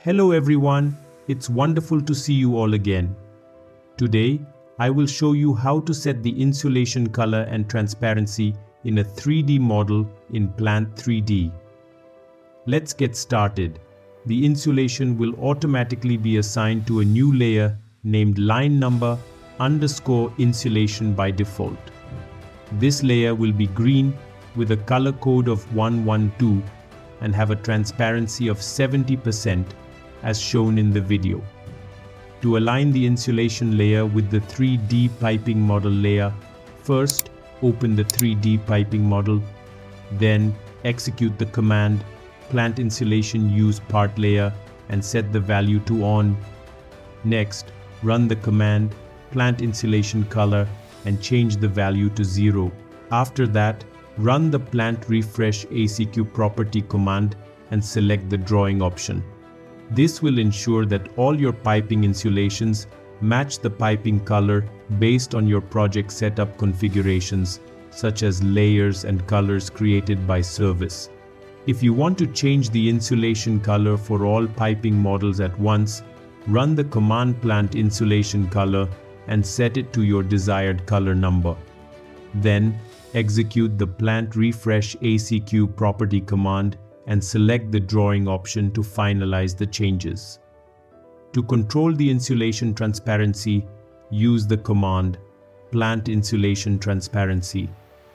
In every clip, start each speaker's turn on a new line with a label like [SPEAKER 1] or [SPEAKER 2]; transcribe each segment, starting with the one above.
[SPEAKER 1] Hello everyone, it's wonderful to see you all again. Today, I will show you how to set the insulation color and transparency in a 3D model in Plant 3D. Let's get started. The insulation will automatically be assigned to a new layer named line number _ insulation by default. This layer will be green with a color code of 112 and have a transparency of 70% as shown in the video. To align the insulation layer with the 3D piping model layer, first open the 3D piping model, then execute the command Plant Insulation Use Part Layer and set the value to on. Next, run the command Plant Insulation Color and change the value to 0. After that, run the Plant Refresh ACQ Property command and select the drawing option. This will ensure that all your piping insulations match the piping color based on your project setup configurations, such as layers and colors created by service. If you want to change the insulation color for all piping models at once, run the command Plant Insulation Color and set it to your desired color number. Then, execute the Plant Refresh ACQ Property command and select the drawing option to finalize the changes. To control the insulation transparency, use the command Plant Insulation Transparency.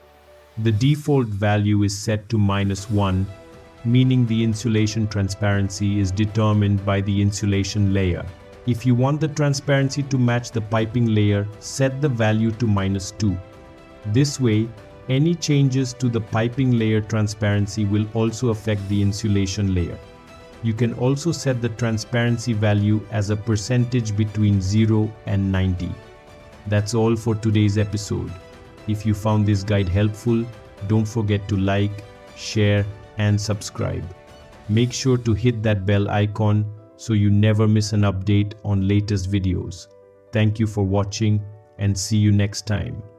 [SPEAKER 1] The default value is set to -1, meaning the insulation transparency is determined by the insulation layer. If you want the transparency to match the piping layer, set the value to -2. This way, any changes to the piping layer transparency will also affect the insulation layer. You can also set the transparency value as a percentage between 0 and 90. That's all for today's episode. If you found this guide helpful, don't forget to like, share, and subscribe. Make sure to hit that bell icon so you never miss an update on latest videos. Thank you for watching and see you next time.